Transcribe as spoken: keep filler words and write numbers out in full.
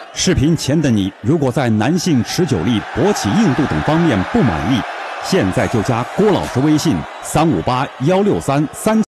视频前的你，如果在男性持久力、勃起硬度等方面不满意，现在就加郭老师微信：三五八幺六三三。